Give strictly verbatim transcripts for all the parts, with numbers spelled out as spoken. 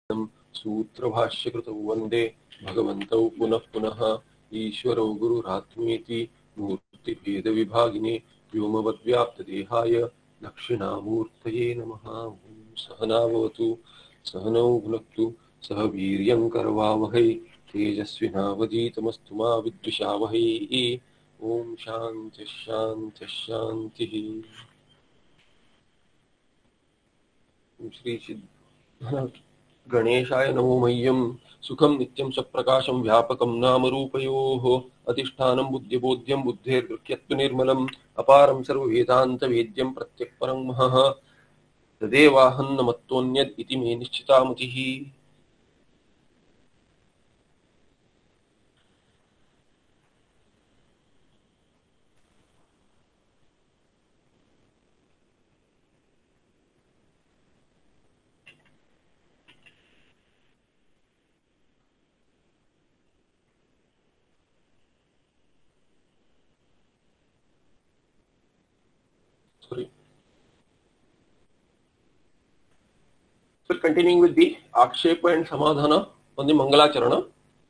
सूत्रभाष्यकृतौ वन्दे भगवन्तौ पुनः पुनः ईश्वरौ गुरुरात्मेति मूर्तिभेदविभागिने व्योमवद्व्याप्तदेहाय दक्षिणामूर्तये नमः। ॐ सहना भवतु सहनौ भुनक्तु सह वीर्यं करवावहै तेजस्विनावधीतमस्तु मा विद्विषावहै। ॐ शान्तिः शान्तिः शान्तिः। श्री गणेशाय नमो मह्यं सुखं नित्यं सप्रकाशं व्यापकं नामरूपयोः अधिष्ठानं बुद्धिबोध्यं बुद्धेर्गृह्यत्व निर्मलम् अपारं सर्ववेदान्तवेद्यं प्रत्यक्परं महः तदेवाहं नमत्तोऽन्यद् इति मे निश्चिता मतिः। Sorry. So continuing with the Akshepa and Samadhana on the Mangalacharana.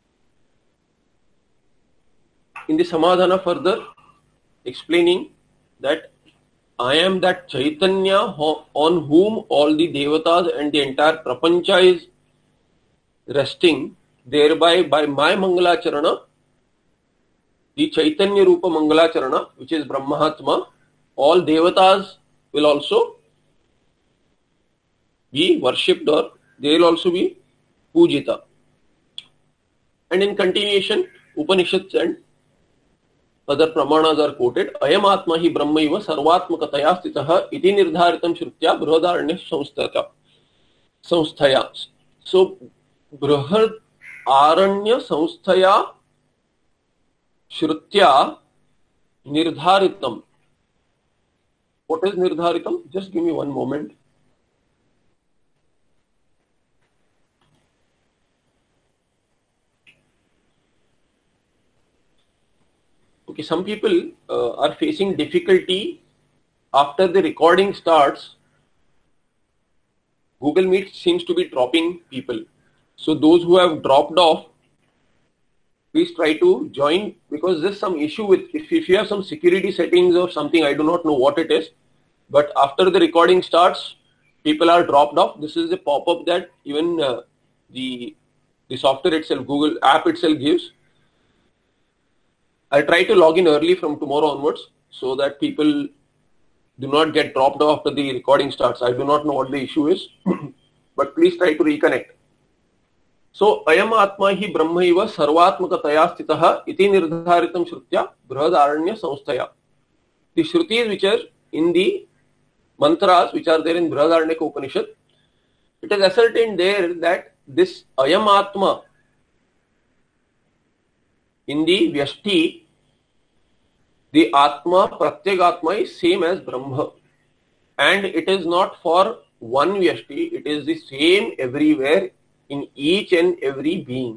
In the Samadhana further explaining that I am that Chaitanya on whom all the Devatas and the entire Prapancha is resting, thereby by my Mangalacharana, the Chaitanya Rupa Mangalacharana, which is Brahmahatma, all Devatas will also be worshipped or they will also be pujita. And in continuation, Upanishads and other pramanas are quoted. Ayam atma hi brahmaiva sarvatmakataya stitah iti nirdharitam shrutya brihadaranya samsthaya. Samsthaya. So, brihadaranya samsthaya shrutya nirdharitam. What is nirdharitam? Just give me one moment. Okay, some people uh, are facing difficulty after the recording starts. Google Meet seems to be dropping people. So those who have dropped off, please try to join, because there's some issue with, if, if you have some security settings or something, I do not know what it is, but after the recording starts, people are dropped off. This is a pop-up that even uh, the, the software itself, Google app itself gives. I'll try to log in early from tomorrow onwards so that people do not get dropped off after the recording starts. I do not know what the issue is, but please try to reconnect. So, ayam atma hi brahmaiva sarvatmakataya stitah iti nirdharitam shrutya brihadaranya samsthaya. The shrutis which are in the mantras which are there in Brihadaranyaka Upanishad, it is ascertained there that this ayam atma in the Vyashti, the Atma, Pratyagatma is same as Brahma. And it is not for one Vyashti, it is the same everywhere in each and every being.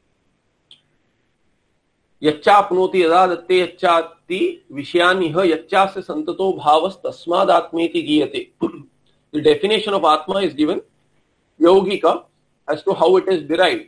Yaccha apnoti yada datte yacchati vishyanihah yacchasya santato bhavas tasmad atmeti giyate. The definition of Atma is given Yogika as to how it is derived.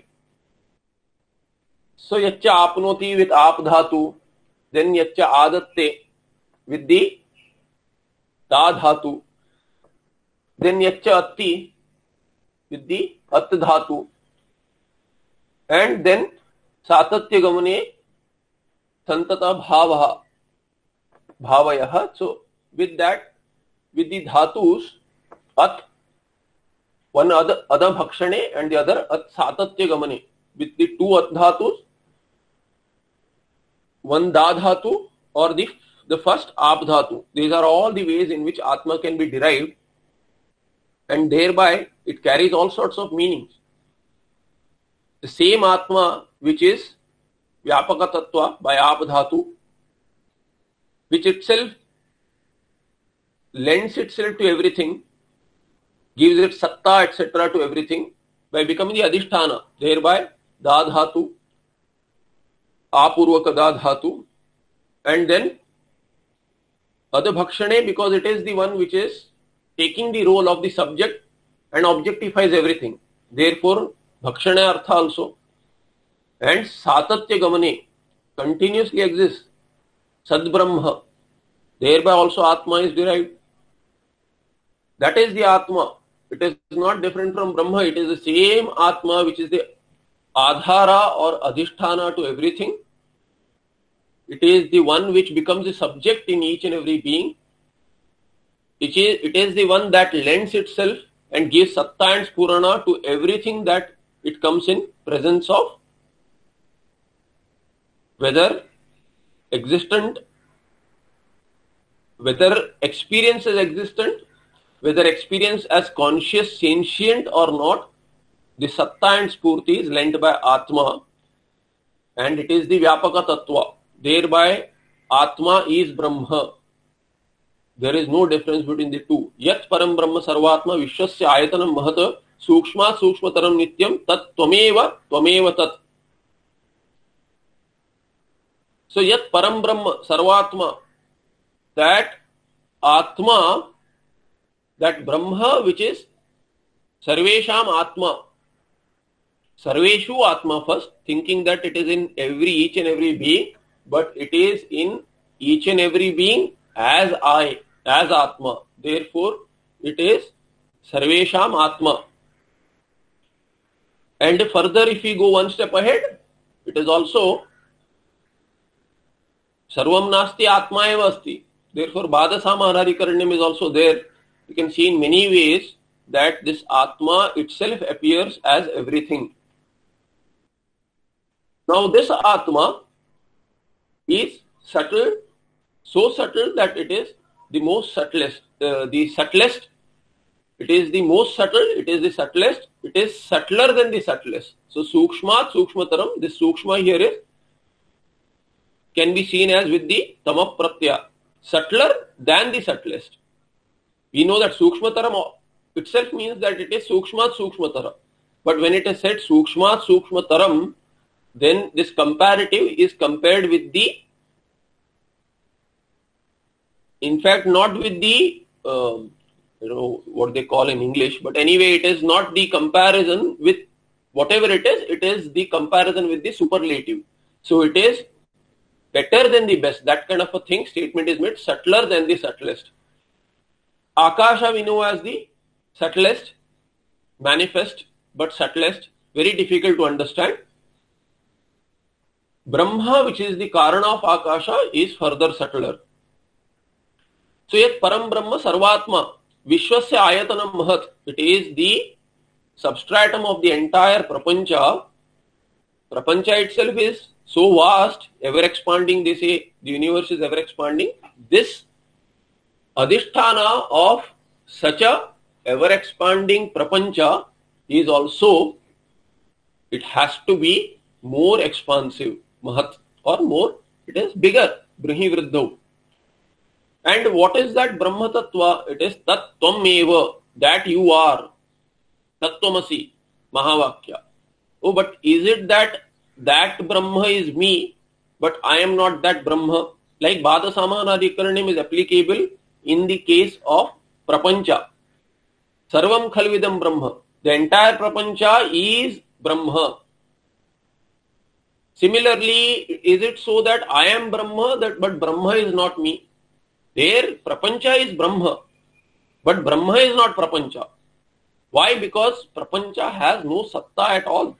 So yaccha apnoti with ap dhatu, then yaccha adatte with the da dhatu, then yaccha atti with the at dhatu, and then satatya gamane santata bhavaha bhavayah. So with that, with the dhatus at, one other adam bhakshane and the other at satatya gamane, with the two at dhatus, one da dhatu or the, the first ap dhatu. These are all the ways in which Atma can be derived, and thereby it carries all sorts of meanings. The same Atma which is Vyapaka Tattva by ap dhatu, which itself lends itself to everything, gives it satta, et cetera to everything by becoming the adhisthana, thereby da dhatu, apurvaka da dhatu, and then adabhakshane, because it is the one which is taking the role of the subject and objectifies everything. therefore bhakshana artha also, and satatya gamane continuously exists. Sad Brahma, thereby also Atma is derived. That is the Atma. It is not different from Brahma. It is the same Atma which is the Adhara or Adhisthana to everything. It is the one which becomes the subject in each and every being. It is, it is the one that lends itself and gives Satta and Spurana to everything that it comes in presence of, whether existent, whether experience is existent, whether experience as conscious, sentient or not, the Satta and Spurti is lent by Atma, and it is the Vyapaka Tattva. Thereby, Atma is Brahma. There is no difference between the two. Yat param brahma sarvatma vishwasya ayatanam mahata sukshma sukshmataram nityam tat tvameva tvameva tat. So yat param brahma sarvatma, that Atma, that Brahma which is sarvesham Atma, sarveshu Atma first, thinking that it is in every each and every being, but it is in each and every being as I, as Atma. Therefore, it is sarvesham Atma. And further, if we go one step ahead, it is also sarvam nasti Atma eva asti. Therefore, Bada Samanadikaranyam is also there. You can see in many ways that this Atma itself appears as everything. Now, this Atma is subtle, so subtle that it is the most subtlest, uh, the subtlest. It is the most subtle, it is the subtlest, it is subtler than the subtlest. So, Sukshma, Sukshmataram, this Sukshma here is, can be seen as with the Tama Pratyaya, subtler than the subtlest. We know that Sukshmataram itself means that it is Sukshma, Sukshmatara. But when it is said Sukshma, Sukshmataram, then this comparative is compared with the, in fact, not with the, uh, you know, what they call in English, but anyway, it is not the comparison with whatever it is, it is the comparison with the superlative. So it is better than the best. That kind of a thing, statement is made, subtler than the subtlest. Akasha we know as the subtlest, manifest, but subtlest, very difficult to understand. Brahma, which is the Karana of Akasha, is further subtler. So yet Param Brahma Sarvatma, Vishwasya Ayatanam Mahat, it is the substratum of the entire Prapancha. Prapancha itself is so vast, ever expanding, they say the universe is ever expanding. This Adhisthana of such a ever expanding Prapancha is also, it has to be more expansive, Mahat, or more, it is bigger, Brihi Vriddhav. And what is that Brahma Tattva? It is Tat Tvam Eva, that you are, Tattvamasi, Mahavakya. Oh, but is it that that Brahma is me, but I am not that Brahma? Like Bada Samanadikaranyam is applicable in the case of Prapancha. Sarvam Khalvidam Brahma. The entire Prapancha is Brahma. Similarly, is it so that I am Brahma, that but Brahma is not me? There, Prapancha is Brahma, but Brahma is not Prapancha. Why? Because Prapancha has no Satta at all.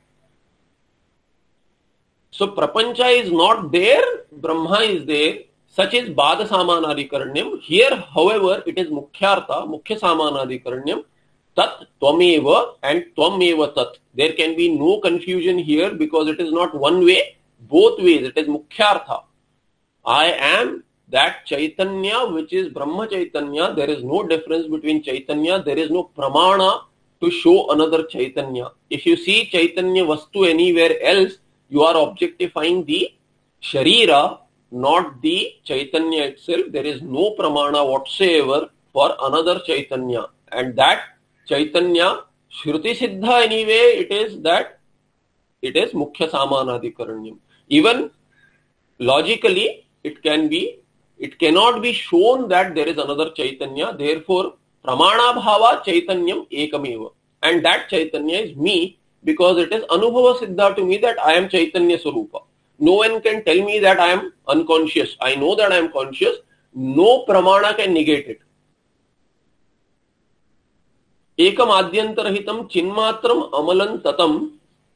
So Prapancha is not there, Brahma is there. Such is Bada Samanadikaranyam. Here, however, it is Mukhyartha, Mukhya Samanadikaranyam, Tat Tvameva and Tvameva Tat. There can be no confusion here because it is not one way, both ways. It is Mukhyartha. I am that Chaitanya which is Brahma Chaitanya. There is no difference between Chaitanya. There is no pramana to show another Chaitanya. If you see Chaitanya Vastu anywhere else, you are objectifying the Sharira, not the Chaitanya itself. There is no pramana whatsoever for another Chaitanya. And that Chaitanya, Shruti Siddha anyway, it is that it is Mukhya Samanadikaranyam. Even logically, it can be, it cannot be shown that there is another Chaitanya. Therefore, Pramana Bhava Chaitanyam Ekameva. and that Chaitanya is me, because it is Anubhava Siddha to me that I am Chaitanya Swarupa. No one can tell me that I am unconscious. I know that I am conscious. No pramana can negate it. Ekam adyantarhitam chinmatram amalan tatam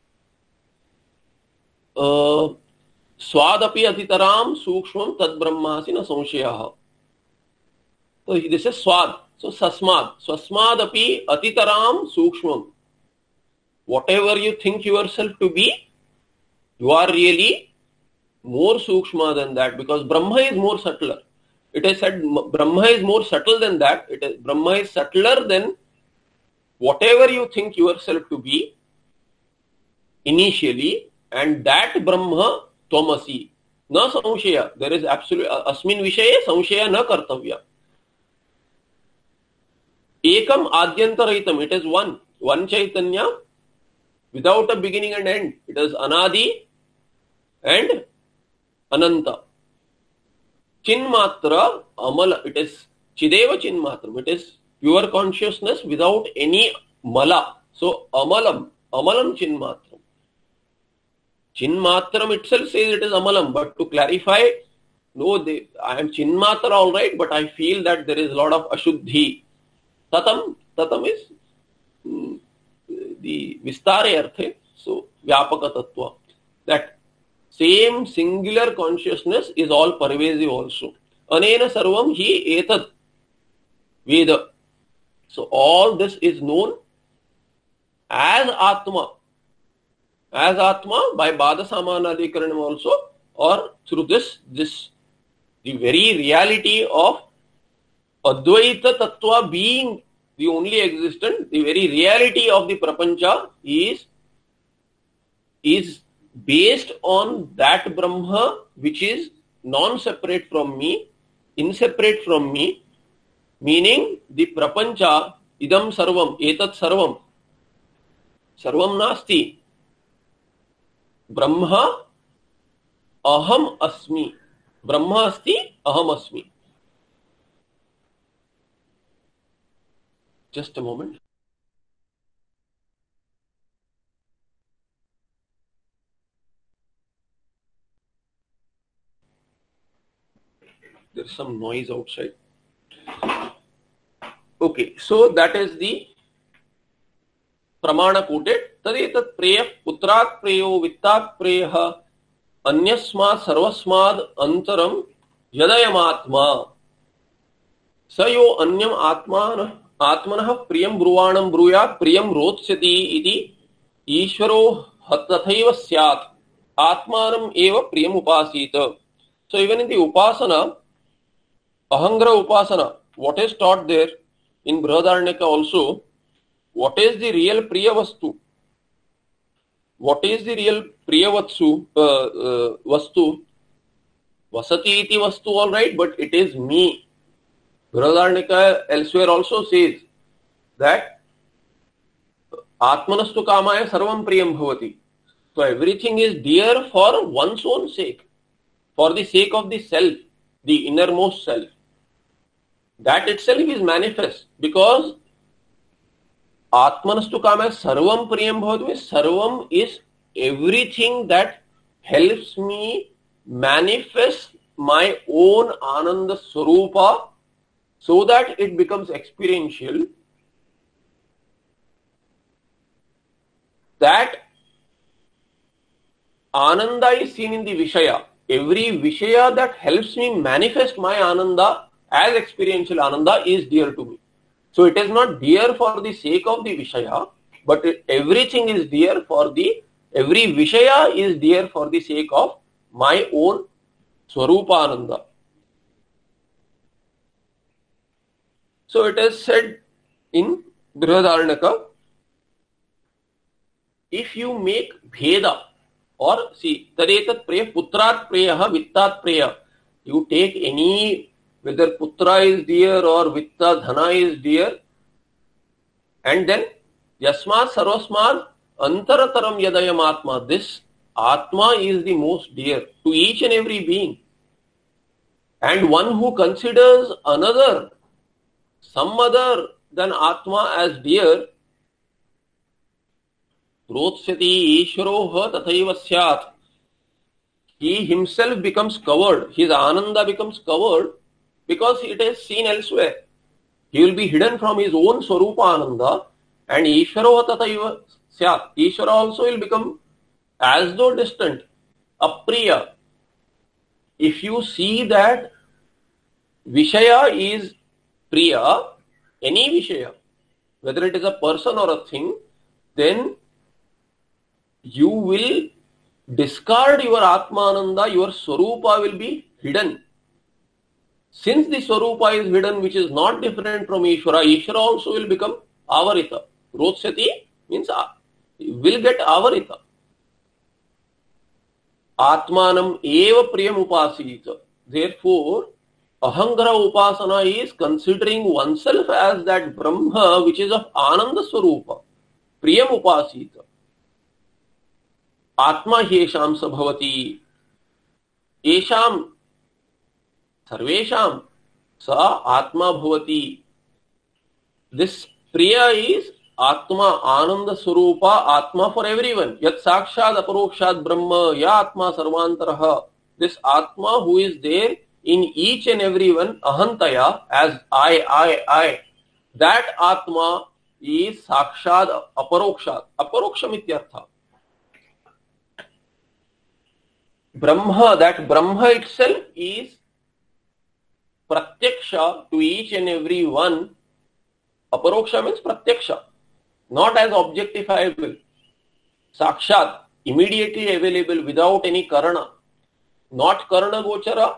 uh, swadapi atitaram sukshmam tad brahmasi na samshayah. So this is swad. So sasmad. Swasmadapi atitaram sukshmam. Whatever you think yourself to be, you are really more sukshma than that, because Brahma is more subtler. It is said Brahma is more subtle than that. It is Brahma is subtler than whatever you think yourself to be initially, and that Brahma Tvamasi. Na samshaya. There is absolute asmin vishaye samshaya na kartavya. Ekam adyantarahitam. It is one. One Chaitanya without a beginning and end. It is Anadi and Ananta. Chinmatra Amala. It is Chideva Chinmatram. It is pure consciousness without any mala. So Amalam. Amalam Chinmatram. Chinmatram itself says it is Amalam. But to clarify, no, they, I am Chinmatra all right, but I feel that there is a lot of Ashuddhi. Tatam. Tatam is mm, the Vistare Arthe. So Vyapaka Tattva. That same singular consciousness is all pervasive also. Anena sarvam hi etad Veda. So all this is known as Atma. As Atma by Bada Samanadikaranam also, or through this, this the very reality of Advaita Tattva being the only existent, the very reality of the Prapancha is, is based on that Brahma which is non-separate from me, inseparate from me, meaning the Prapancha, idam sarvam, etat sarvam, sarvam nasti, Brahma aham asmi, Brahma asti aham asmi. Just a moment. There's some noise outside. Okay, so that is the Pramana quoted. Tadetat preyah putrat preyo vittat preyah anyasmad sarvasmad antaram yadayamatma sayo anyam atman atmanah priyam bruvanam bruyat priyam rotsyati iti ishvaro tathaiva syat atmanam eva priyam upasita. So even in the upasana, Ahangra Upasana, what is taught there in Brihadaranyaka also, what is the real Priya Vastu? What is the real Priya Vatsu, uh, uh, Vastu? Vasati iti Vastu, all right, but it is me. Brihadaranyaka elsewhere also says that Atmanastu Kamaya Sarvam Priyam Bhavati. So everything is dear for one's own sake, for the sake of the self, the innermost self. That itself is manifest, because Atmanastu Kamaya Sarvam Priyam Bhavati. Sarvam is everything that helps me manifest my own Ananda Swarupa so that it becomes experiential. That Ananda is seen in the Vishaya. Every Vishaya that helps me manifest my Ananda as experiential Ananda is dear to me. So it is not dear for the sake of the Vishaya, but it, everything is dear for the, every Vishaya is dear for the sake of my own Swarupa Ananda. So it is said in Brihadaranyaka, if you make Bheda, or see, Tadetat Preya, Putrat Preya, Vittat Preya, you take any, whether Putra is dear or Vitta Dhana is dear, and then Yasmat Sarvasmad Antarataram Yadayam Atma, this Atma is the most dear to each and every being. And one who considers another, some other than Atma as dear, रोत्स्यति ईश्वरो तथैव स्यात्. He himself becomes covered, his ananda becomes covered because it is seen elsewhere. He will be hidden from his own swarupa ananda, and Ishvaro tataiva syat. Ishvara also will become as though distant, apriya. If you see that Vishaya is priya, any Vishaya, whether it is a person or a thing, then you will discard your Atmananda, your Swarupa will be hidden. Since the Swarupa is hidden, which is not different from Ishvara, Ishvara also will become Avarita. Rotsyati means will get Avarita. Atmanam eva priyam upasita. Therefore, Ahankara upasana is considering oneself as that Brahma which is of Ananda Swarupa. Priyam upasita. Atma yesham sabhavati. Yesham sarvesham sa atma bhavati. This priya is Atma, Ananda Swarupa, Atma for everyone. Yat sakshad aparokshad Brahma, ya Atma sarvantaraha. This Atma who is there in each and everyone, ahantaya, as I, I, I. That Atma is sakshad aparokshad. Aparoksham ityartha. Brahma, that Brahma itself is pratyaksha to each and every one. Aparoksha means pratyaksha, not as objectifiable. Sakshat, immediately available without any karana. Not karana gochara.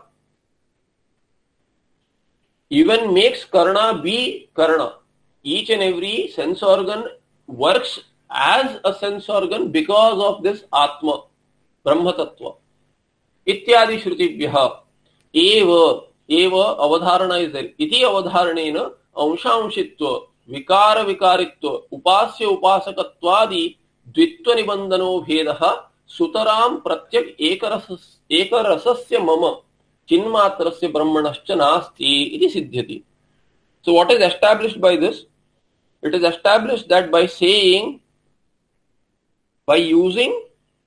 Even makes karana be karana. Each and every sense organ works as a sense organ because of this Atma, Brahma Tattva. Ityadi Shrutibhyaha. Eva, Eva, avadharana is there. Iti avadharanena अंशांशित्व विकार विकारित्व उपास्य उपासकत्वादि द्वित्व निबंधनो भेदः सुतराम प्रत्यक एकरस एकरसस्य मम चिन्मात्रस्य ब्रह्मणश्च नास्ति इति सिद्ध्यति. So what is established by this? It is established that by saying, by using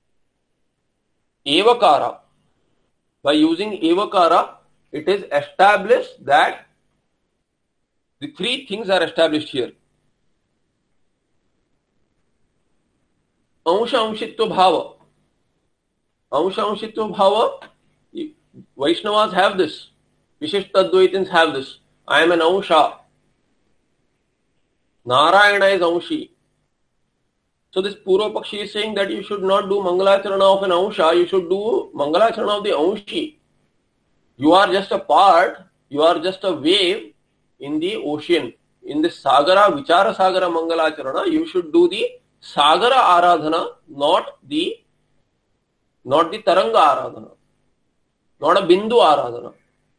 evakara, by using evakara, it is established that the three things are established here. Ansha Anshitva Bhava. Ansha Anshitva Bhava, Vaishnavas have this. Vishishta Advaitins have this. I am an Ansha. Narayana is Anshi. So this Purva Pakshi is saying that you should not do Mangalacharana of an Ansha, you should do Mangalacharana of the Anshi. You are just a part, you are just a wave in the ocean. In the Sagara, Vichara Sagara Mangalacharana, you should do the Sagara Aradhana, not the not the Taranga Aradhana, not a Bindu Aradhana.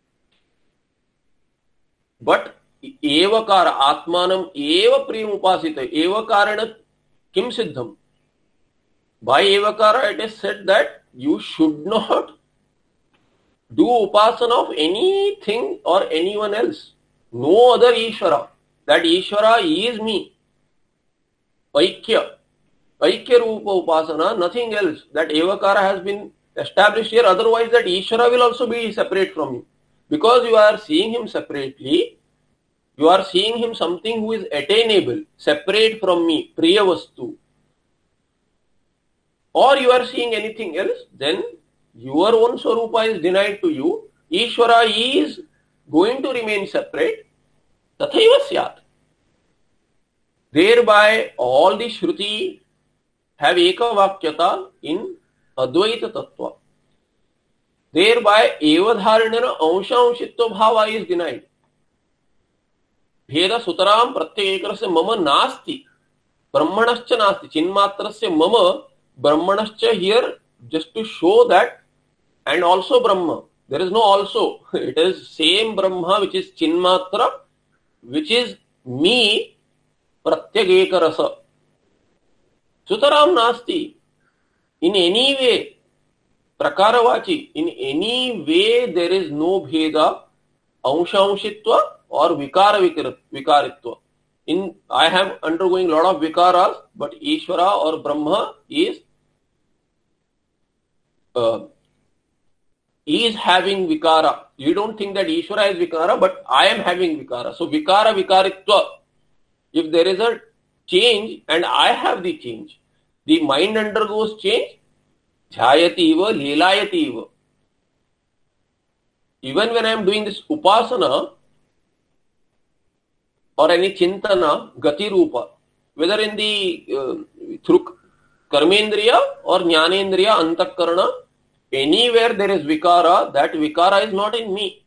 But Evakara, Atmanam Eva Priyam Upasita, Evakarana Kim Siddham. By Evakara it is said that you should not do upasana of anything or anyone else. No other Ishvara. That Ishvara is me. Aikya. Aikya Rupa Upasana, nothing else. That Evakara has been established here. Otherwise that Ishvara will also be separate from you. Because you are seeing him separately, you are seeing him something who is attainable, separate from me, Priya Vastu. Or you are seeing anything else, then your own Swarupa is denied to you. Ishvara is going to remain separate. Tathaiva syat. Thereby all the Shruti have ekavakyata in Advaita Tattva. Thereby evadharanena ansha anshitva bhava is denied. Bheda sutaram pratyekakrasya mama nasti. Brahmanascha nasti. Chinmatrasya mama. Brahmanascha here just to show that, and also Brahma. There is no also. It is same Brahma which is Chinmatra, which is me, Pratyageka Rasa. Sutaram Nasti. In any way, Prakaravachi, in any way there is no Bheda, Ansha Anshitva or Vikara Vikaritva. in I am undergoing a lot of vikaras, but Ishvara or Brahma is uh, is having vikara. You don't think that Ishvara is vikara, but I am having vikara. So vikara vikaritva. If there is a change and I have the change, the mind undergoes change. Dhyayati iva, leelayati iva. Even when I am doing this upasana or any chintana, gati rupa, whether in the uh, through karmendriya or jnanendriya, antakarana, anywhere there is vikara, that vikara is not in me.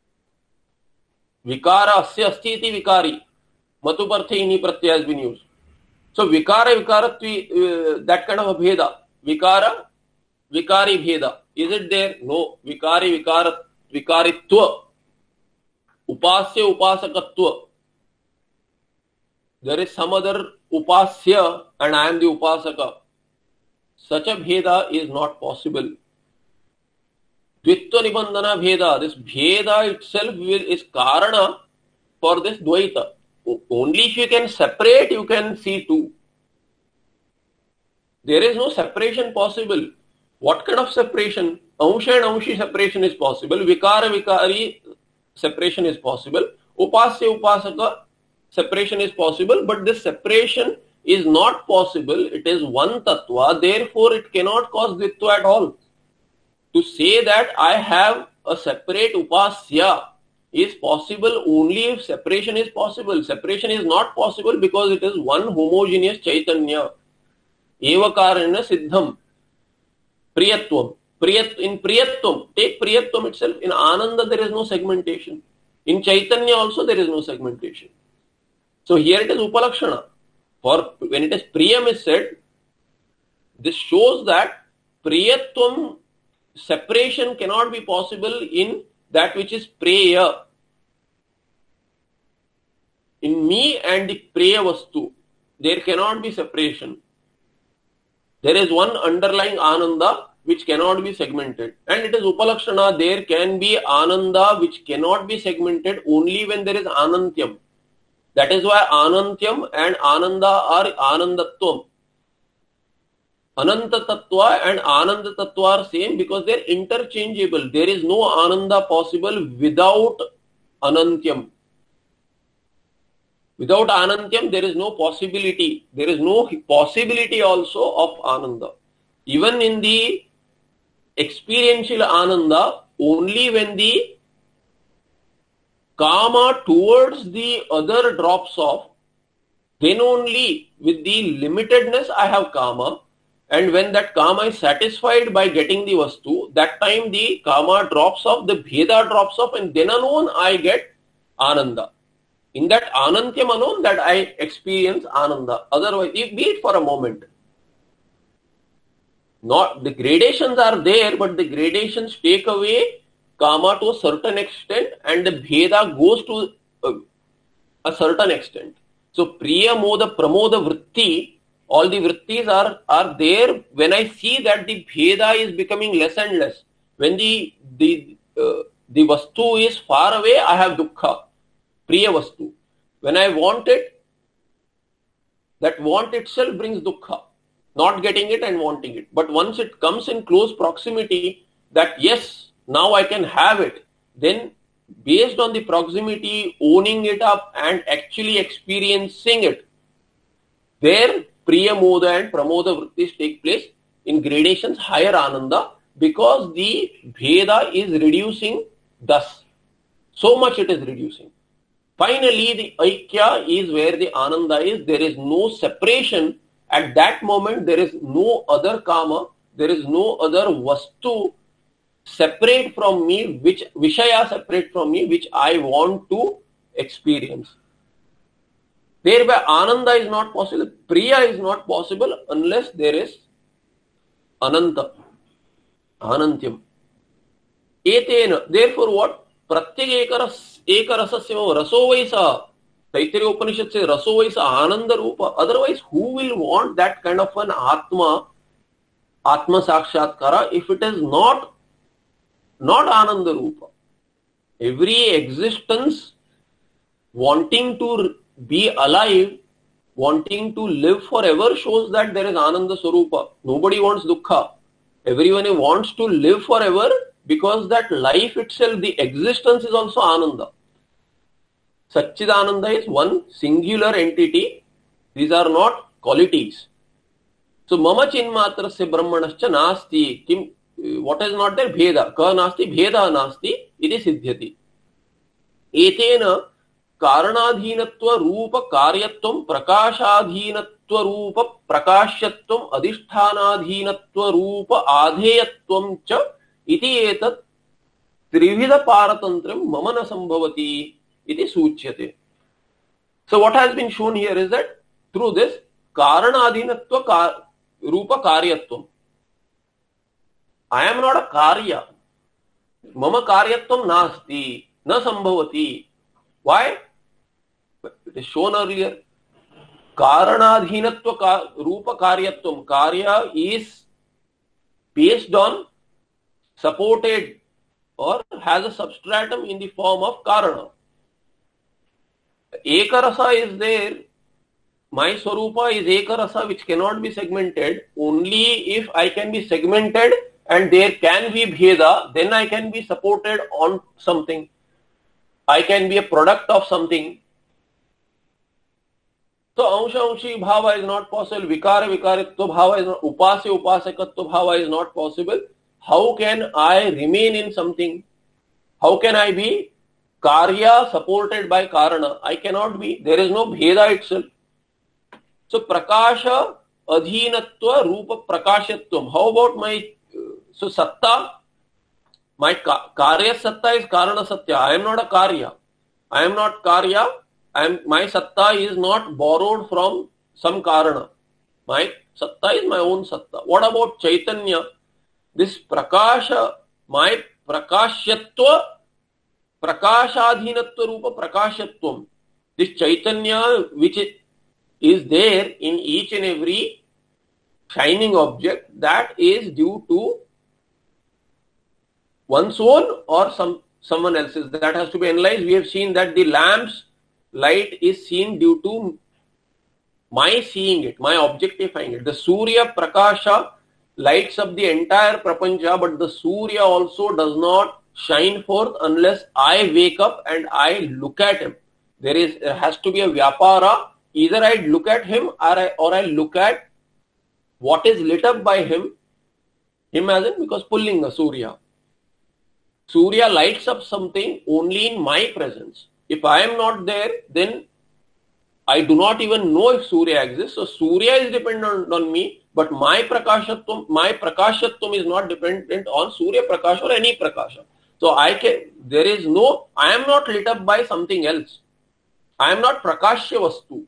Vikara asya asti iti vikari. Matuparthe ini pratyaya has been used. So vikara vikaratvi, uh, that kind of a bheda. Vikara, vikari bheda. Is it there? No. Vikari vikara, vikaritva. Upasya upasakatva. There is some other upasya and I am the upasaka. Such a bheda is not possible. Dvitva nibandhana bheda. This bheda itself is karana for this dvaita. Only if you can separate, you can see two. There is no separation possible. What kind of separation? Amsha and Amshi separation is possible. Vikara Vikari separation is possible. Upasya Upasaka separation is possible. But this separation is not possible. It is one tattva. Therefore, it cannot cause dvitva at all. To say that I have a separate Upasya is possible only if separation is possible. Separation is not possible because it is one homogeneous Chaitanya. Eva karana siddham. Priyatvam. Priyat, in Priyatvam, take Priyatvam itself. In Ananda there is no segmentation. In Chaitanya also there is no segmentation. So here it is Upalakshana. For when it is Priyam is said, this shows that Priyatvam separation cannot be possible in that which is Preya. In me and the Preya Vastu, there cannot be separation. There is one underlying Ananda which cannot be segmented. And it is Upalakshana, there can be Ananda which cannot be segmented only when there is Anantyam. That is why Anantyam and Ananda are Anandatvam. Ananta Tattva and Ananda Tattva are same because they are interchangeable. There is no Ananda possible without Anantyam. Without Anantyam, there is no possibility. There is no possibility also of Ananda. Even in the experiential Ananda, only when the Kama towards the other drops off, then only with the limitedness I have Kama. And when that Kama is satisfied by getting the Vastu, that time the Kama drops off, the Bheda drops off, and then alone I get Ananda. In that Anantyam alone that I experience Ananda. Otherwise, be it for a moment. Not the gradations are there, but the gradations take away Kama to a certain extent and the Bheda goes to a, a certain extent. So Priya Moda Pramoda Vritti, all the vrittis are, are there when I see that the Bheda is becoming less and less. When the the uh, the Vastu is far away, I have Dukkha, Priya Vastu. When I want it, that want itself brings Dukkha. Not getting it and wanting it. But once it comes in close proximity, that yes, now I can have it, then based on the proximity, owning it up and actually experiencing it, there Priya Moda and Pramoda Vrittis take place in gradations higher Ananda because the Bheda is reducing thus. So much it is reducing. Finally, the Aikya is where the Ananda is. There is no separation. At that moment, there is no other Kama. There is no other Vastu separate from me, which Vishaya separate from me, which I want to experience. Thereby, Ananda is not possible. Priya is not possible unless there is Ananta, Anantyam. Etena. Therefore, what? Pratyek ekarasasya raso vaisa. Taittiriya Upanishad says raso vaisa ananda rupa. Otherwise, who will want that kind of an Atma, Atma Sakshatkara if it is not, not Ananda Rupa? Every existence wanting to be alive, wanting to live forever shows that there is Ananda Swarupa. Nobody wants dukkha. Everyone wants to live forever because that life itself, the existence is also Ananda. Satchidananda is one singular entity. These are not qualities. So mama chinmatrasya brahmanascha nasti. Kim, what is not there? Bheda. Ka nasti, bheda nasti. Iti siddhyati. Etena कारणाधीनत्व रूप कार्यत्वम प्रकाशाधीनत्व रूप प्रकाश्यत्वम अधिष्ठानाधीनत्व रूप आधेयत्वम च इति एतत् त्रिविध पारतंत्रम मम न संभवति इति सूच्यते. So what has been shown here is that through this कारणाधीनत्व रूप कार्यत्वम, I am not a karya. मम कार्यत्वम नास्ति, न संभवति. Why? It is shown earlier. Karanadhinatva ka, rupa karyatvam. Karya is based on, supported, or has a substratum in the form of karana. Ekarasa is there. My swarupa is ekarasa, which cannot be segmented. Only if I can be segmented and there can be bheda, then I can be supported on something. I can be a product of something. So ansha anshi bhava is not possible. Vikara vikaritva bhava is not. Upasya upasakatva bhava is not possible. How can I remain in something? How can I be karya supported by karana? I cannot be. There is no bheda itself. So prakasha adhinatva rupa prakashyatvam. How about my so satta? My karya satta is karana satya. I am not a karya. I am not karya. I am, my satta is not borrowed from some karana. My satta is my own satta. What about Chaitanya? This prakasha, my prakashyatva, prakashadhinatva rupa prakashyatvam. This Chaitanya which is there in each and every shining object, that is due to one's own or some someone else's. That has to be analyzed. We have seen that the lamp's light is seen due to my seeing it, my objectifying it. The Surya Prakasha lights up the entire prapancha, but the Surya also does not shine forth unless I wake up and I look at him. There is there has to be a vyapara. Either I look at him or I, or I look at what is lit up by him. Him as in, because Pullinga Surya. Surya lights up something only in my presence. If I am not there, then I do not even know if Surya exists. So Surya is dependent on me, but my prakashatvam, my prakashatvam is not dependent on Surya Prakash or any Prakasha. So I can, there is no, I am not lit up by something else. I am not Prakashya Vastu.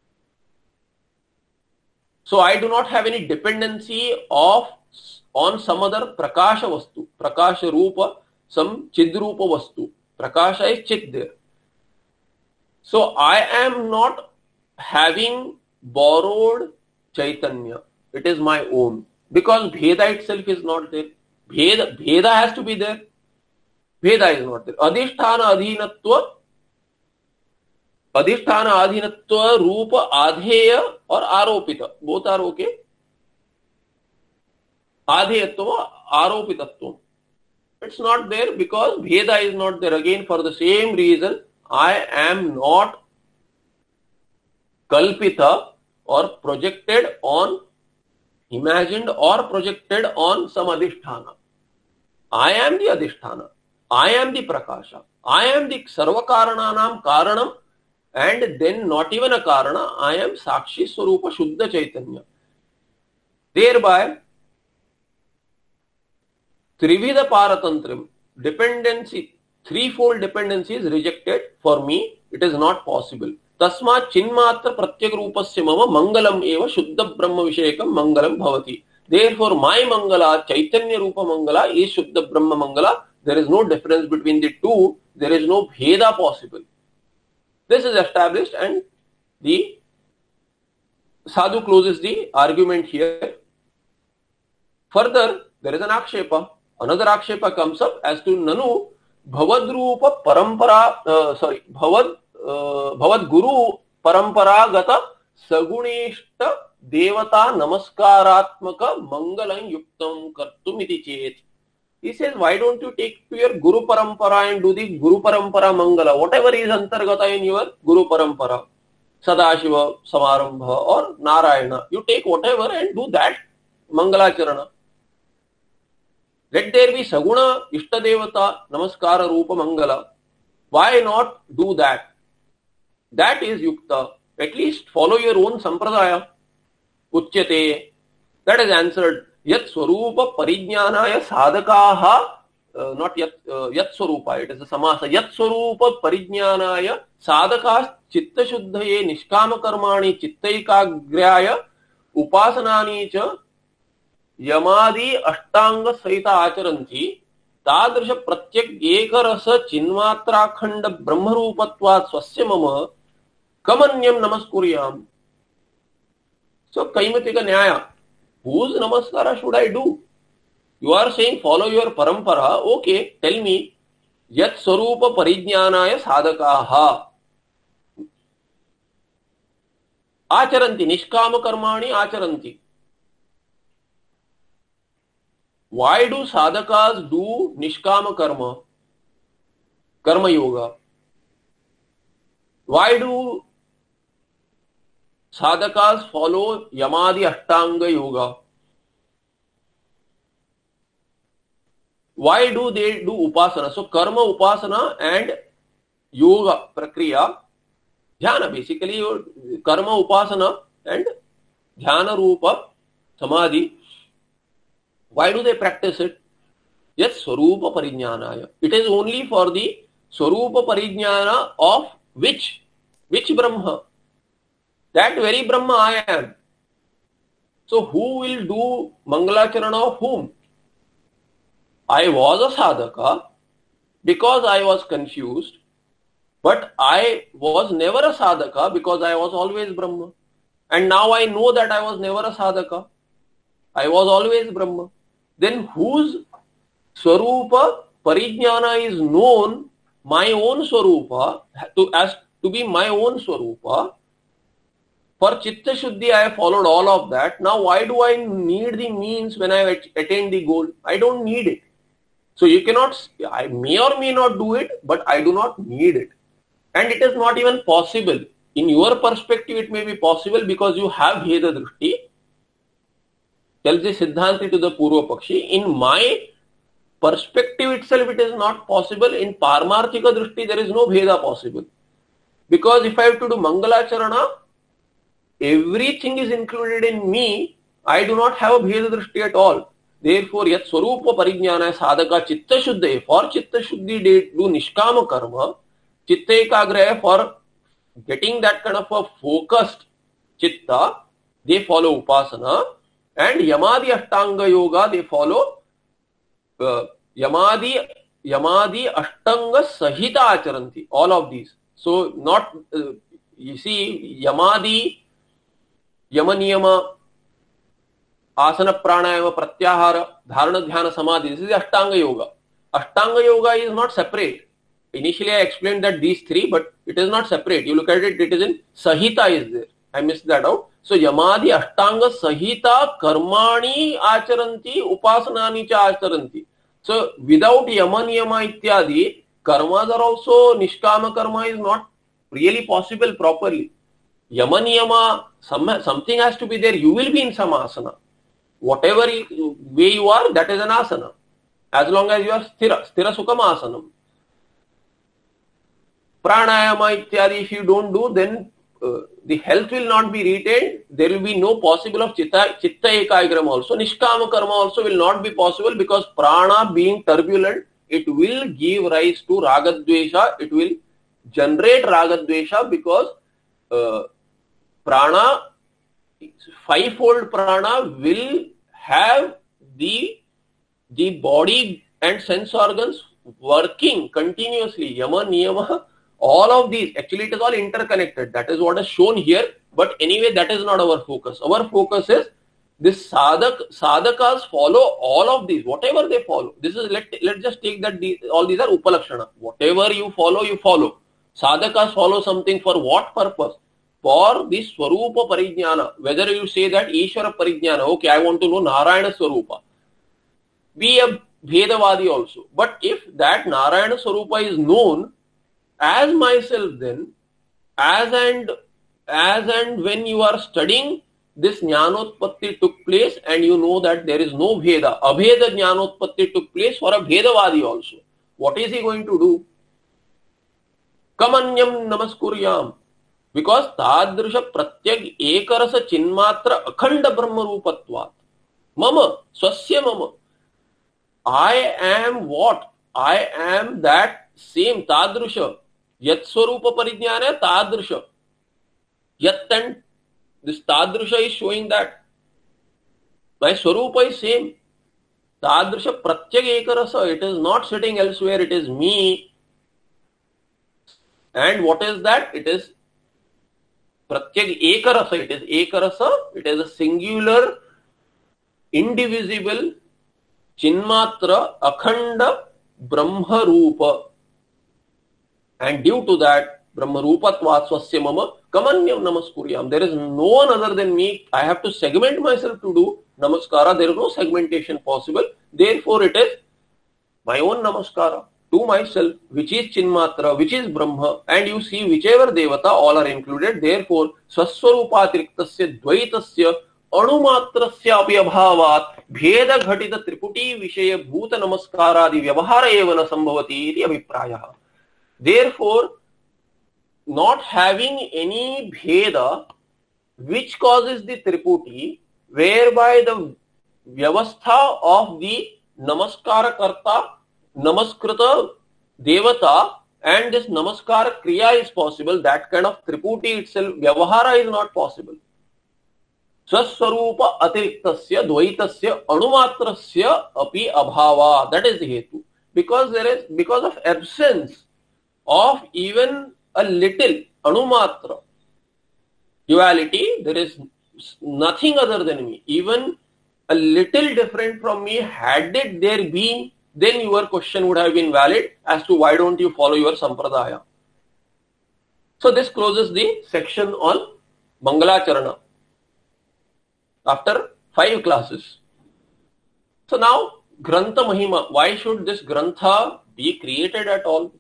So I do not have any dependency of on some other Prakasha Vastu, Prakasha Rupa, some Chidrupa Vastu. Prakasha is Chit there. So I am not having borrowed Chaitanya. It is my own. Because Bheda itself is not there. Bheda, Bheda has to be there. Bheda is not there. Adhisthana adhinatva, Adhisthana adhinatva, Rupa adheya or aropita. Both are okay. Adheyatva, aropitatva. It's not there because Bheda is not there. Again, for the same reason, I am not kalpita or projected on, imagined or projected on some adhisthana. I am the adhisthana. I am the prakasha. I am the sarvakarananam karanam, and then not even a karana. I am sakshi swarupa shuddha chaitanya. Thereby, Trivida paratantram, dependency, threefold dependency is rejected for me. It is not possible. Tasma chinmatra pratyek rupasya mama mangalam eva shuddha brahma vishekam mangalam bhavati. Therefore, my mangala, chaitanya rupa mangala is shuddha brahma mangala. There is no difference between the two. There is no bheda possible. This is established, and the sadhu closes the argument here. Further, there is an akshepa. Another akshepa comes up as to nanu bhavad rupa parampara, uh, sorry, bhavad, uh, bhavad guru परंपरागत सगुणेष्ट देवता नमस्कारात्मक मंगलं युक्तं कर्तुमिति चेत. He says, why don't you take to your Guru Parampara and do the Guru Parampara Mangala, whatever is Antargata in your Guru Parampara, Sadashiva Samarambha or Narayana. You take whatever and do that Mangalacharana. Let there be Saguna Ishtadevata Namaskara Rupa Mangala. Why not do that? That is Yukta. At least follow your own Sampradaya. Uchyate. That is answered. Yat Swarupa Parijnanaya Sadakaha, uh, not Yat, uh, Yat Swarupa, it is a Samasa. Yat Swarupa Parijnanaya Sadakas Chitta Shuddhaye Nishkama Karmani Chittaikagraya Upasanani Cha Yamadi Ashtanga Saita Acharanti Tadrisha Pratyak Ekarasa Chinmatrakhanda Brahmarupatvat Swasya Mama Kamanyam Namaskuryam. So Kaimatika Nyaya. Whose namaskara should I do? You are saying follow your parampara. Okay, tell me. Yat Swarupa Parijnanaya Sadakaha. Acharanti. Nishkama Karmani Acharanti. Why do sadhakas do Nishkama Karma? Karma Yoga. Why do sadhakas follow Yamadi Ashtanga Yoga? Why do they do Upasana? So Karma Upasana and Yoga Prakriya, Dhyana, basically your Karma Upasana and Dhyana Rupa Samadhi. Why do they practice it? Yes, Swarupa Parijnanaya. It is only for the Swarupa Parijnana of which? Which Brahma? That very Brahma I am. So who will do Mangalacharana of whom? I was a sadhaka because I was confused, but I was never a sadhaka because I was always Brahma. And now I know that I was never a sadhaka. I was always Brahma. Then whose Swarupa Parijnana is known, my own Swarupa, to, as to be my own Swarupa. For Chitta Shuddhi, I have followed all of that. Now, why do I need the means when I attain the goal? I don't need it. So you cannot, I may or may not do it, but I do not need it. And it is not even possible. In your perspective, it may be possible because you have Bheda Drishti. Tells the Siddhanti to the Purva Pakshi. In my perspective itself, it is not possible. In Paramarthika Drishti, there is no Bheda possible. Because if I have to do Mangalacharana, everything is included in me. I do not have a Bheda Drishti at all. Therefore, Yat Swarupa Parijnana Sadhaka Chitta Shuddhe. For Chitta Shuddhi, they do Nishkama Karma. Chitta Ekagraya, for getting that kind of a focused Chitta, they follow Upasana. And Yamadi Ashtanga Yoga, they follow uh, Yamadi, Yamadi Ashtanga Sahita Acharanti. All of these. So, not, uh, you see, Yamadi, Yamaniyama, Asana Pranayama, Pratyahara, Dharana Dhyana Samadhi. This is the Ashtanga Yoga. Ashtanga Yoga is not separate. Initially I explained that these three, but it is not separate. You look at it, it is in Sahita is there. I missed that out. So Yamadi Ashtanga Sahita Karmani Acharanti Upasanani Cha Acharanti. So without Yamaniyama Ityadi, karmas are also, Nishkama Karma is not really possible properly. Yamaniyama, some, something has to be there. You will be in some asana. Whatever way you are, that is an asana. As long as you are sthira, sthira sukhama asanam. Pranayama ityadi, if you don't do, then uh, the health will not be retained. There will be no possible of chitta, chitta ekagram also. Nishkama karma also will not be possible because prana being turbulent, it will give rise to ragadvesha. It will generate ragadvesha because uh, prana, fivefold prana will have the, the body and sense organs working continuously. Yama, niyama, all of these, actually it is all interconnected. That is what is shown here. But anyway, that is not our focus. Our focus is this sadhak, sadhakas follow all of these, whatever they follow. This is, let, let's just take that these, all these are upalakshana. Whatever you follow, you follow. Sadhakas follow something for what purpose? for the Swarupa Parijnana, whether you say that Ishvara Parijnana, okay, I want to know Narayana Swarupa, be a Bhedavadi also. But if that Narayana Swarupa is known as myself, then as and as and when you are studying, this Jnanotpatti took place and you know that there is no Bheda. Abheda Jnanotpatti took place for a Bhedavadi also. What is he going to do? Kamanyam Namaskuryam. Because Tadrisha Pratyag Ekarasa Chinmatra Akhanda Brahma Rupatvat. Mama, Swasya Mama. I am what? I am that same Tadrisha. Yat Swarupa Parijnana Tadrisha. Yat, and this Tadrisha is showing that my Swarupa is same. Tadrisha Pratyag Ekarasa. It is not sitting elsewhere. It is me. And what is that? It is Pratyag Ekarasa. It is Ekarasa. It is a singular, indivisible, Chinmatra, Akhanda, Brahma Rupa. And due to that, Brahma Rupatvat Swasya Mama Kamanyam Namaskuryam. There is no one other than me. I have to segment myself to do Namaskara. There is no segmentation possible. Therefore, it is my own Namaskara to myself, which is Chinmatra, which is Brahma. And you see, whichever Devata, all are included. Therefore, Swaswarupatiriktasya Dvaitasya Anumatrasya api abhavat Bheda Ghatita Triputi Vishaya Bhuta Namaskara Di Vyavahara Evana Sambhavati iti abhiprayah. Therefore, not having any Bheda which causes the Triputi, whereby the Vyavastha of the Namaskara Karta, Namaskrita Devata and this Namaskara Kriya is possible, that kind of Triputi itself, Vyavahara is not possible. Swaswarupa Atiriktasya Dvaitasya Anumatrasya api abhava. That is the hetu. Because there is, because of absence of even a little Anumatra duality, there is nothing other than me. Even a little different from me, had it there been, then your question would have been valid as to why don't you follow your Sampradaya. So this closes the section on Mangalacharana after five classes. So now Grantha Mahima. Why should this Grantha be created at all?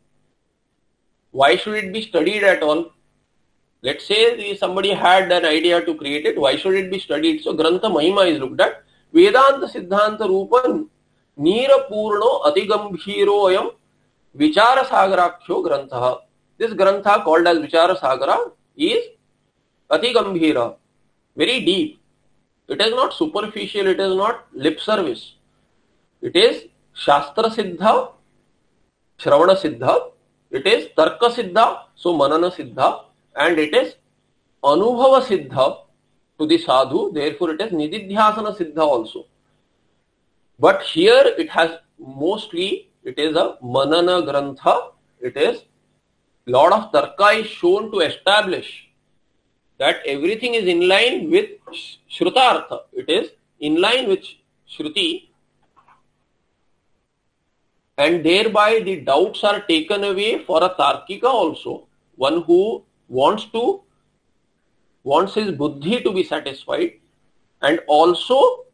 Why should it be studied at all? Let's say somebody had an idea to create it. Why should it be studied? So Grantha Mahima is looked at. Vedanta Siddhanta Rupan Nira Purno Atigambhiro Ayam Vichara Sagaraksho Grantha. This Grantha called as Vichara Sagara is Atigambhira, very deep. It is not superficial, it is not lip service. It is Shastra Siddha, Shravana Siddha, it is Tarka Siddha, so Manana Siddha, and it is Anubhava Siddha to the sadhu, therefore it is Nididhyasana Siddha also. But here it has mostly, it is a Manana Grantha, it is lot of Tarka is shown to establish that everything is in line with Shrutartha. It is in line with Shruti, and thereby the doubts are taken away for a Tarkika also, one who wants to, wants his buddhi to be satisfied, and also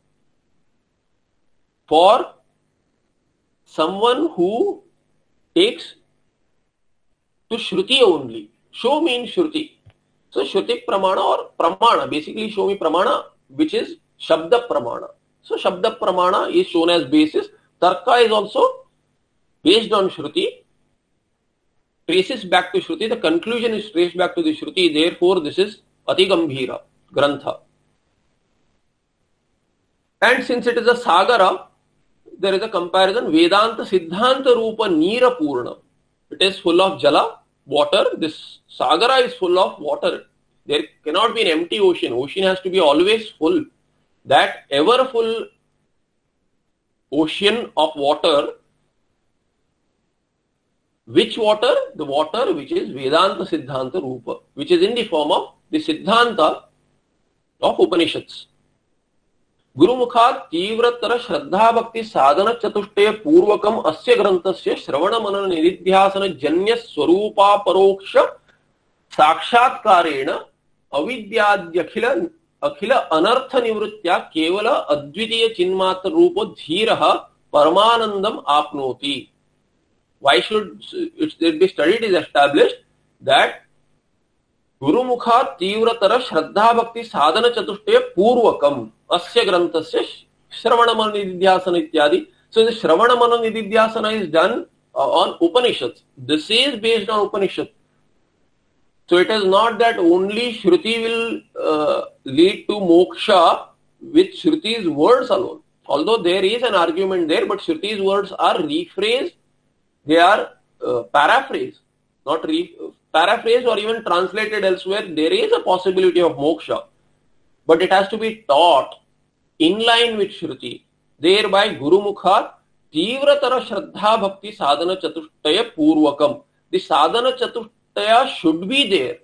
for someone who takes to Shruti only. Show means Shruti. So Shruti Pramana or Pramana, basically show me Pramana, which is Shabda Pramana. So Shabda Pramana is shown as basis. Tarka is also based on Shruti, traces back to Shruti. The conclusion is traced back to the Shruti. Therefore, this is Atigambhira Grantha. And since it is a Sagara, there is a comparison. Vedanta Siddhanta Rupa Nira Purna. It is full of Jala, water. This Sagara is full of water. There cannot be an empty ocean. Ocean has to be always full. That ever full ocean of water. Which water? The water which is Vedanta Siddhanta Rupa, which is in the form of the Siddhanta of Upanishads. Guru Mukhat Tivratara Shraddha Bhakti Sadhana Chatushtaye Purvakam Asya Granthasya Shravana Manana Nididhyasana Janya Swarupa Paroksha Sakshatkarena अविद्याद्यखिल अखिल अनर्थ निवृत्त्या केवल अद्वितीय चिन्मात्र रूपो धीरः परमानंदम आपनोति. Why should it be studied? Is established that गुरुमुखा तीव्रतर श्रद्धा भक्ति साधन चतुष्टय पूर्वकम अस्य ग्रंथस्य श्रवण मनन निधिध्यासन इत्यादि. So the श्रवण मनन निधिध्यासन is done on Upanishads. This is based on Upanishads. So it is not that only Shruti will uh, lead to moksha with Shruti's words alone. Although there is an argument there, but Shruti's words are rephrased, they are uh, paraphrased, not re- paraphrased or even translated elsewhere. There is a possibility of moksha, but it has to be taught in line with Shruti. Thereby Guru Mukha Tivratara Shraddha Bhakti Sadhana Chatushtaya Purvakam. The Sadhana Chatushtaya should be there.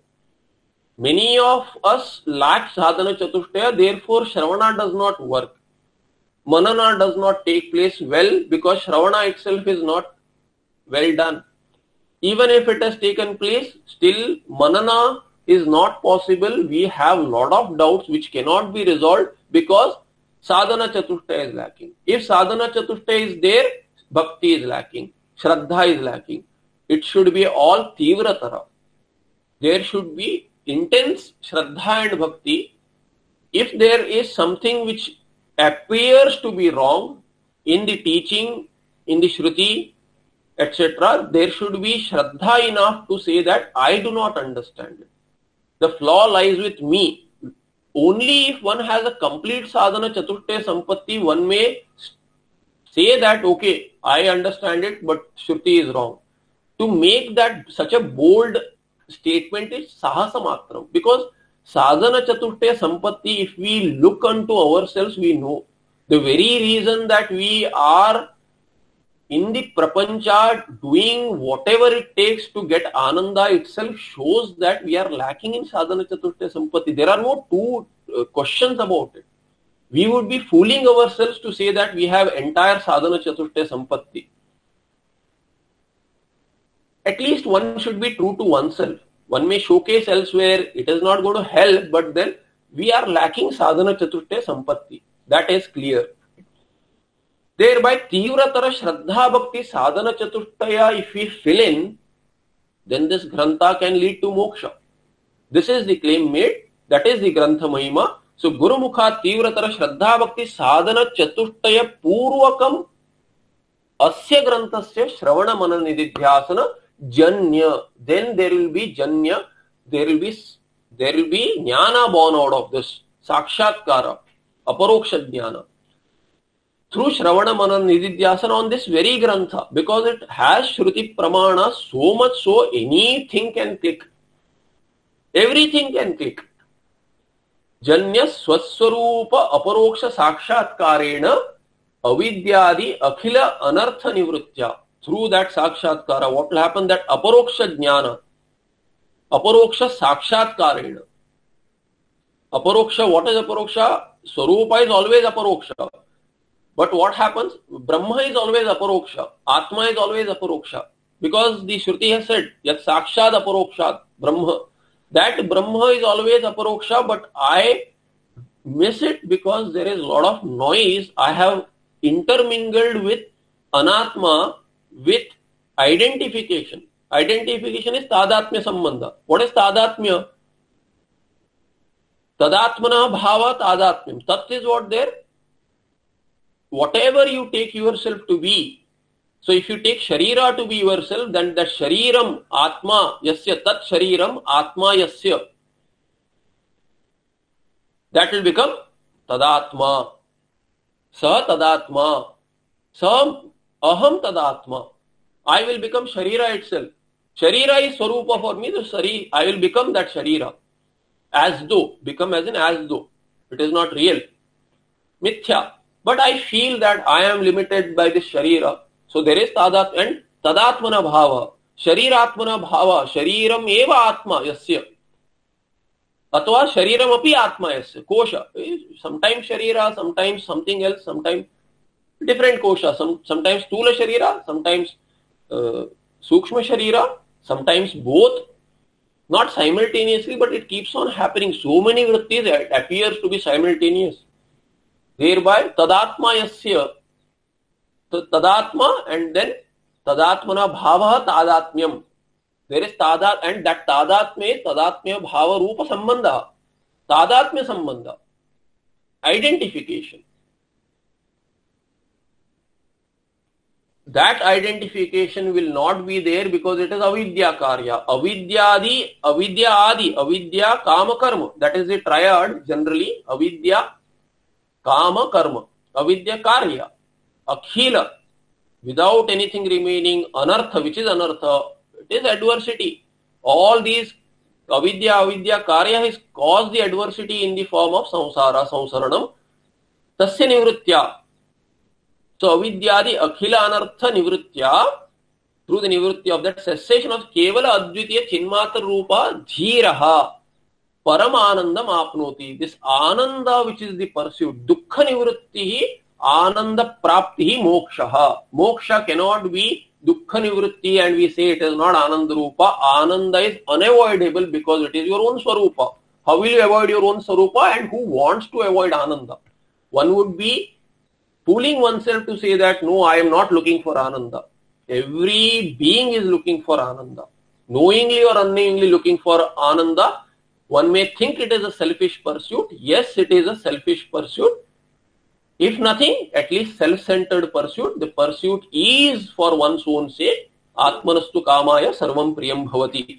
Many of us lack Sadhana Chatushtaya, therefore Shravana does not work. Manana does not take place well because Shravana itself is not well done. Even if it has taken place, still Manana is not possible. We have lot of doubts which cannot be resolved because Sadhana Chatushtaya is lacking. If Sadhana Chatushtaya is there, Bhakti is lacking, Shraddha is lacking. It should be all Tivratara. There should be intense Shraddha and Bhakti. If there is something which appears to be wrong in the teaching, in the Shruti, et cetera, there should be Shraddha enough to say that I do not understand it. The flaw lies with me. Only if one has a complete sadhana chatushtaya sampatti, one may say that, okay, I understand it, but Shruti is wrong. To make that such a bold statement is sahasa matram. Because sadhana chatushtaya sampatti, if we look unto ourselves, we know the very reason that we are in the prapancha doing whatever it takes to get ananda itself shows that we are lacking in sadhana chatushtaya sampatti. There are no two uh, questions about it. We would be fooling ourselves to say that we have entire sadhana chatushtaya sampatti. At least one should be true to oneself. One may showcase elsewhere, it is not going to help, but then we are lacking sadhana chatushtaya sampatti. That is clear. Thereby, Tivratara Shraddha Bhakti Sadhana Chatushtaya, if we fill in, then this Grantha can lead to moksha. This is the claim made, that is the Grantha Mahima. So, Guru Mukha Tivratara Shraddha Bhakti Sadhana Chatushtaya Purvakam Asya Granthasya Shravana Manana Nididhyasana Janya. Then there will be Janya, there will be, there will be Jnana born out of this, Sakshatkara, Aparoksha Jnana. Through Shravana Manana Nididhyasana on this very Grantha, because it has Shruti Pramana so much so anything can click. Everything can click. Janya Swaswarupa Aparoksha Sakshatkarena Avidyadi Akhila Anartha Nivritya. Through that Sakshatkara, what will happen? That Aparoksha Jnana, Aparoksha Sakshatkarena. Aparoksha, what is Aparoksha? Swarupa is always Aparoksha. But what happens? Brahma is always Aparoksha. Atma is always Aparoksha. Because the Shruti has said, Yat Sakshad Aparokshat, Brahma. That Brahma is always Aparoksha, but I miss it because there is a lot of noise. I have intermingled with Anatma, with identification. Identification is Tadatmya Sambandha. What is Tadatmya? Tadatmana Bhava Tadatmyam. Tat is what there? Whatever you take yourself to be. So if you take Sharira to be yourself, then that Shariram Atma Yasya Tat Shariram Atma Yasya. That will become Tadatma. Sa Tadatma. Sa Aham Tadatma. I will become Sharira itself. Sharira is Swarupa for me, so Sari, I will become that Sharira. As though. Become as in as though. It is not real. Mithya. But I feel that I am limited by this Sharira. So there is Tadat and Tadatmana Bhava. Shariratmana Bhava. Shariram eva Atma Yasya. Atva Shariram api Atma Yasya. Kosha. Sometimes Sharira, sometimes something else, sometimes different Kosha. Some, sometimes Tula Sharira, sometimes uh, Sukshma Sharira, sometimes both. Not simultaneously, but it keeps on happening. So many vrittis, it appears to be simultaneous. Thereby, tadatma yasya, tadatma, and then tadatmana bhava tadatmyam. There is tadat, and that tadatmya is tadatmya bhava rupa sambandha. Tadatmya sambandha. Identification. That identification will not be there because it is avidya karya. Avidyadi, avidya adi, avidya kama karma. That is the triad generally. Avidya kama karma. Avidya karya. Akhila. Without anything remaining, anartha, which is anartha, it is adversity. All these avidya, avidya karya has caused the adversity in the form of samsara, samsaranam. Tasya nivritya. So avidyadi akhila anartha nivritya, through the nivritya of that cessation of kevala advitiya chinmatra rupa dhiraha paramanandam apnoti. This ananda which is the pursuit, dukkha nivrittihi ananda praptihi mokshaha. Moksha cannot be dukkha nivritti and we say it is not ananda rupa. Ananda is unavoidable because it is your own swarupa. How will you avoid your own swarupa, and who wants to avoid ananda? One would be fooling oneself to say that no, I am not looking for ananda. Every being is looking for ananda. Knowingly or unknowingly looking for ananda. One may think it is a selfish pursuit. Yes, it is a selfish pursuit. If nothing, at least self-centered pursuit. The pursuit is for one's own sake. Atmanastu kamaya sarvam priyam bhavati.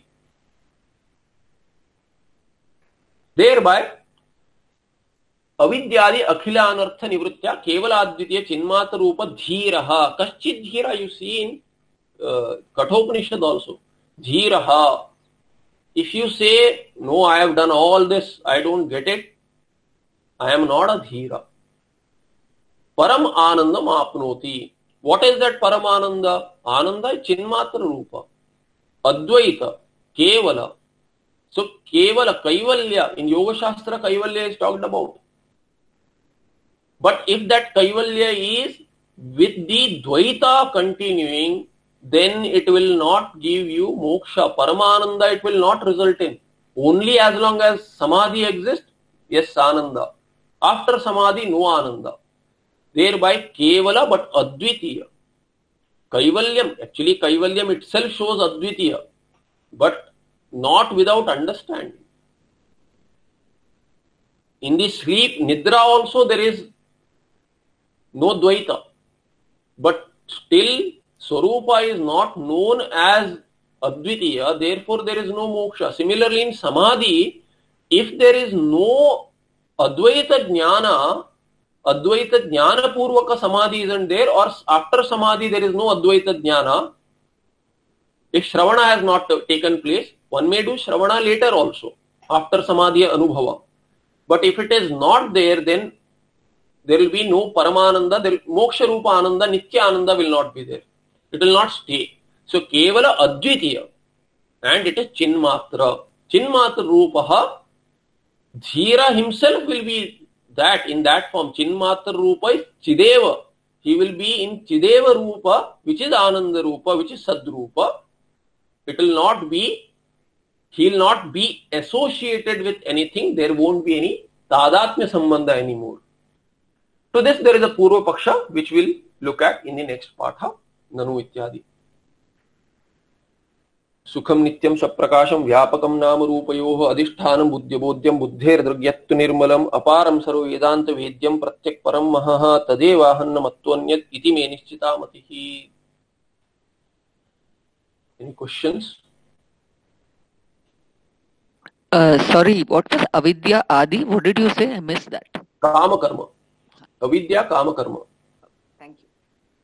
Thereby, avidyadi akhila anartha nivritya kevaladvitiya chinmatra rupa dhiraha. Kaschid dhira you see in uh, Kathopanishad also. Dhiraha. If you say, no, I have done all this, I don't get it, I am not a dhira. Param anandam apnoti. What is that param ananda? Ananda is chinmatra rupa. Advaita. Kevala. So kevala, kaivalya. In Yoga Shastra, kaivalya is talked about. But if that kaivalya is with the dvaita continuing, then it will not give you moksha. Paramananda it will not result in. Only as long as samadhi exists, yes, ananda. After samadhi, no ananda. Thereby kevala but advitiya. Kaivalyam, actually kaivalyam itself shows advitiya, but not without understanding. In the sleep, nidra also there is no dvaita, but still Swarupa is not known as advitiya, therefore there is no moksha. Similarly in samadhi, if there is no advaita jnana, advaita jnana purvaka samadhi isn't there, or after samadhi there is no advaita jnana, if shravana has not taken place, one may do shravana later also, after samadhi anubhava. But if it is not there, then there will be no paramananda, there, moksha rupa ananda, nitya ananda will not be there. It will not stay. So kevala advitiya, and it is chinmatra. Chinmatra rupaha, dhira himself will be that in that form. Chinmatra rupa is chideva. He will be in chideva rupa, which is ananda rupa, which is sadrupa. It will not be, he will not be associated with anything. There won't be any tadatmya sambandha anymore. To this there is a purva paksha which we'll look at in the next patha. Nanu ityadi. Sukham nityam saprakasham vyapakam nama rupayoho adhishthanam buddhyabodhyam buddher dragyattu nirmalam aparam sarva vedanta vedyam pratyak param mahaha tadevahannam attvanyat iti me nishchitamatihi. Any questions? Uh, sorry, what was avidya adi? What did you say? I missed that. Kama karma. Avidya kama karma. Thank you.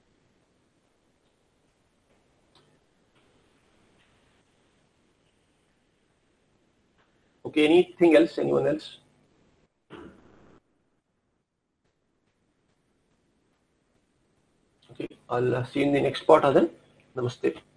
Okay, anything else? Anyone else? Okay, I'll see you in the next part then. Namaste.